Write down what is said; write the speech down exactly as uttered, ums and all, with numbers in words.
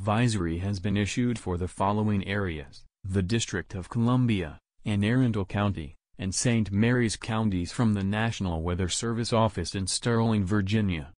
advisory has been issued for the following areas: the District of Columbia, Anne Arundel County, and Saint Mary's counties from the National Weather Service office in Sterling, Virginia.